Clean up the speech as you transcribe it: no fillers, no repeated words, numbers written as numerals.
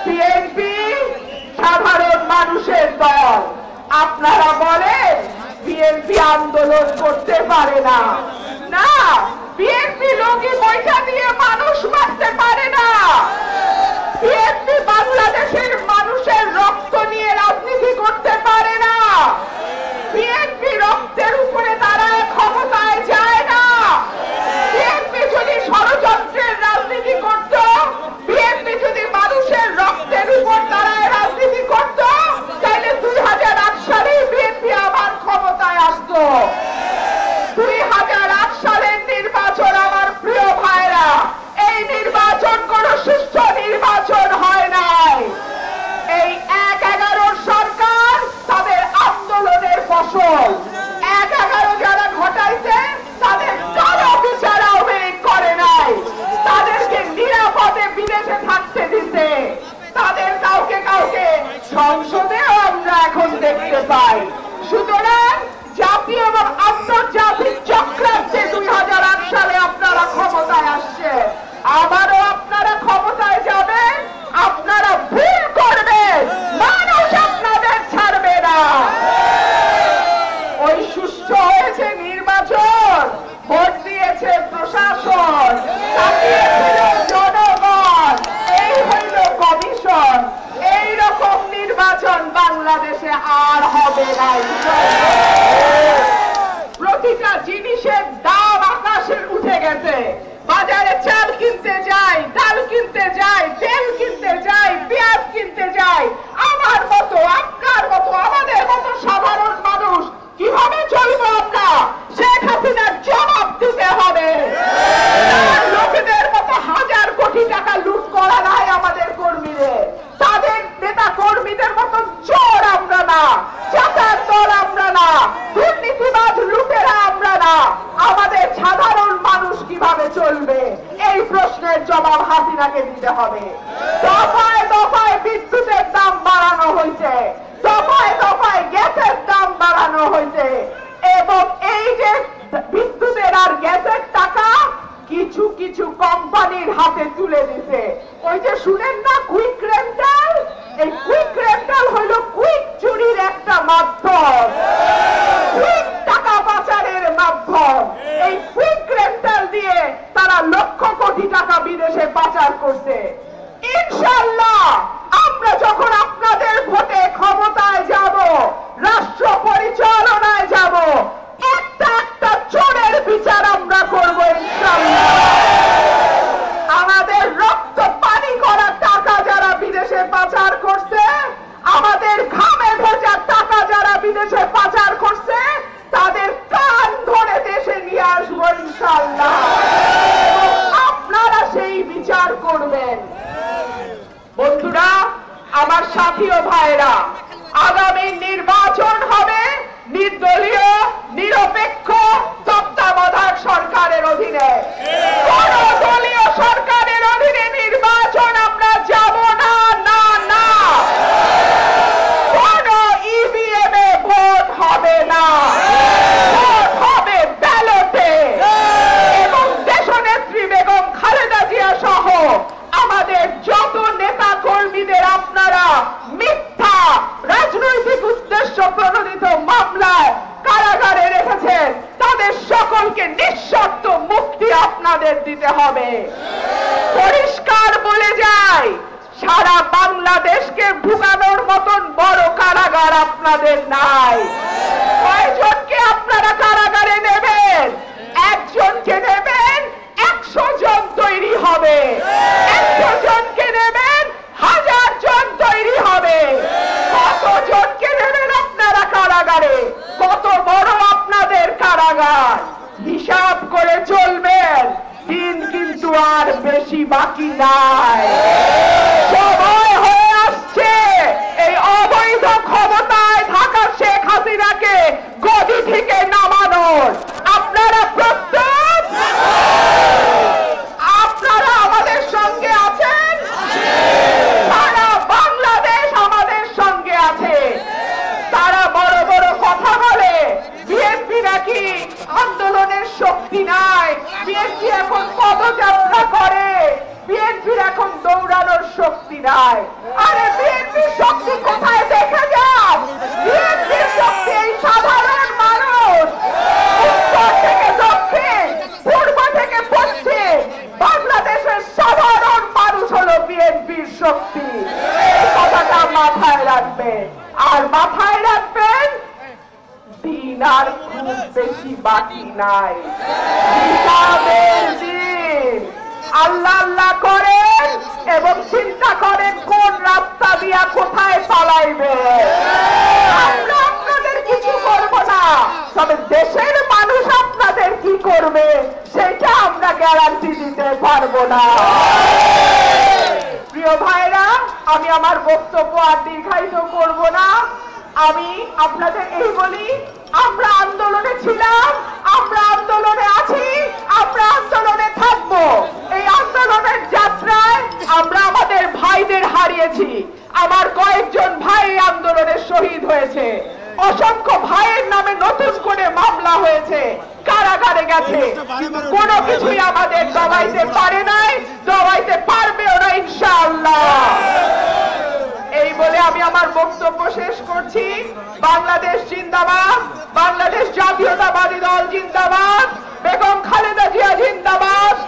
BNP সাধারণ মানুষের দল। আপনারা বলেন বিএনপি আন্দোলন করতে পারে না। না, বিএনপি লোকে পয়সা দিয়ে মানুষ মারতে পারে না। বিএনপি বাংলাদেশের মানুষের রক্ত নিয়ে রাজনীতি করতে পারে না। বিএনপি রক্তের উপরে তারা ক্ষমতায় যায় না। বিএনপি যদি ষড়যন্ত্রের রাজনীতি করত, বিএনপি যদি মানুষের রক্তের উপর দাঁড়ায় রাজনীতি করত, তাহলে 2008 সালে বিএনপি আবার ক্ষমতায় আসতো। 2008 সালের নির্বাচন আমার প্রিয় ভাইরা, এই নির্বাচন কোন সুষ্ঠু নির্বাচন হয় নাই। এই 1-11 সরকার তাদের আন্দোলনের ফসল। 1-11 যারা ঘটাইছে তাদের কারো বিচার আওয়ামী করে নাই। তাদেরকে নিরাপদে বিদেশে থাকতে দিতে, তাদের কাউকে কাউকে সংসদেও আমরা এখন দেখতে পাই। সুতরাং জাতীয় এবং আন্তর্জাতিক চক্রান্তে 2008 সালে আপনারা ক্ষমতায় আসছে, আবারও আপনারা ক্ষমতায় যাবেন। আপনারা ভুল করবেন, মানুষ আপনাদের ছাড়বে না। ওই সুষ্ঠু হয়েছে নির্বাচন, ভোট দিয়েছে প্রশাসন, তাকিয়েছিল জনগণ, এই হইল কমিশন। এইরকম নির্বাচন বাংলাদেশে আর হবে না। প্রতিটা জিনিসের দাম আকাশের উঠে গেছে। বাজারে চাল কিনতে যাই, ডাল কিনতে যাই, তেল কিনতে যাই, পেঁয়াজ কিনতে যাই, আমার মতো, আপনার মতো, আমাদের মতো সাধারণ মানুষ কিভাবে চলবো আমরা? শেখ হাসিনার জবাব দিতে হবে। লোকেদের মতো 1000 কোটি টাকা লুট করা নাই আমাদের কর্মীদের। তাদের নেতা কর্মীদের মতো চোর আমরা না, চাঁদার দল আমরা না, দুর্নীতিবাজ লুটেরা আমরা না। আমাদের সাধারণ মানুষ কিভাবে চলবে, এই প্রশ্নের জবাব হাসিনাকে দিতে হবে। দফায় দফায় বিদ্যুতের দাম বাড়ানো হয়েছে, দফায় দফায় গ্যাসের দাম বাড়ানো হয়েছে, এবং এই যে বিদ্যুতের আর গ্যাসের টাকা কিছু কিছু কোম্পানির হাতে তুলে দিছে। ওই যে শুনেন না কুইক রেন্টাল, এই কুইক রেন্টাল হইল কুইক চুরির একটা মাধ্যম, কুইক টাকা পাচারের মাধ্যম। এই কুইক রেন্টাল দিয়ে তারা লক্ষ কোটি টাকা বিদেশে পাচার করছে। ইনশাআল্লাহ আমরা যখন আপনাদের ভোটে ক্ষমতায় যাব, রাষ্ট্র পরিচালনায় যাব, একটা একটা চোরের বিচার আমরা করব ইনশাআল্লাহ। আমাদের রক্ত পানি করা টাকা যারা বিদেশে পাচার করছে, আমাদের ঘামে ভেজা টাকা যারা বিদেশে পাচার করছে, তাদের কান ধরে দেশে নিয়ে আসবো ইনশাআল্লাহ। আপনারা সেই বিচার করবেন। বন্ধুরা, আমার সাথী ও ভাইরা, আগামী নির্বাচন হবে নির্দলীয়, নিরপেক্ষ তত্ত্বাবধায়ক সরকারের অধীনে। কোন দলীয় সরকারের অধীনে নির্বাচন আমরা যাব না, না না। কোন ইভিএম এ ভোট হবে না, ভোট হবে ব্যালটে। এবং দেশনেত্রী বেগম খালেদা জিয়া সহ আমাদের যত নেতা কর্মীদের আপনারা মিথ্যা রাজনৈতিক উদ্দেশ্য প্রণোদিত মামলায় কারাগারে রেখেছেন, তাদের সকলকে নিঃশর্ত মুক্তি আপনাদের দিতে হবে। পরিষ্কার বলে যায়, সারা বাংলাদেশকে ভুগানোর মতন বড় কারাগার আপনাদের নাই। কয়জনকে আপনারা কারাগারে নেবেন? একজনকে নেবেন, 100 জন তৈরি হবে। 100 জনকে নেবেন, 1000 জন তৈরি হবে। কতজনকে নেবেন আপনারা কারাগারে? কত বড় আপনাদের কারাগার? হিসাব করে চলবেন, দিন কিন্তু আর বেশি বাকি নাই। সময় হয়ে আসছে এই অবৈধ ক্ষমতায় থাকা শেখ হাসিনাকে গদি থেকে নামানোর। আপনারা প্রস্তুত? আপনারা আমাদের সঙ্গে আছেন? সারা বাংলাদেশ আমাদের সঙ্গে আছে। তারা বড় বড় কথা বলে, বিএনপি নাকি আন্দোলনের শক্তি নাই, বিএনপি এখন পদযাত্রা করে, বিএনপির এখন দৌড় নাই। আরে বিএনপির শক্তি কোথায় দেখে যান। বিএনপির শক্তি এই সাধারণ মানুষ, উত্তর থেকে দক্ষিণ, পূর্ব থেকে পশ্চিম, বাংলাদেশের সাধারণ মানুষ হলো বিএনপির শক্তি। এই কথাটা মাথায় রাখবেন। আর মাথায় রাখবেন, দিন আর খুব বেশি বাকি নাই। হিসাবের দিন। আল্লাহ আল্লাহ করেন এবং চিন্তা করেন কোন রাস্তা দিয়া কোথায় পালাইবে। আমরা আপনাদের কিছু করব না, তবে দেশের মানুষ আপনাদের কি করবে সেটা আমরা গ্যারান্টি দিতে পারবো না। প্রিয় ভাইরা, আমি আমার বক্তব্য আর দীর্ঘায়িত করব না। আমি আপনাদের এই বলি, আমরা আন্দোলনে ছিলাম, আমরা আন্দোলনে আছি, আমরা আন্দোলনে থাকবো। এই আন্দোলনের যাত্রায় আমরা আমাদের ভাইদের হারিয়েছি। আমার কয়েকজন ভাই আন্দোলনে শহীদ হয়েছে। অসংখ্য ভাইয়ের নামে নতুন করে মামলা হয়েছে, কারাগারে গেছে। কিন্তু কোনো কিছুই আমাদের দবাইতে পারে নাই, দবাইতে পারবেও না ইনশাআল্লাহ। এই বলে আমি আমার বক্তব্য শেষ করছি। বাংলাদেশ জিন্দাবাদ, বাংলাদেশ জাতীয়তাবাদী দল জিন্দাবাদ, বেগম খালেদা জিয়া জিন্দাবাদ।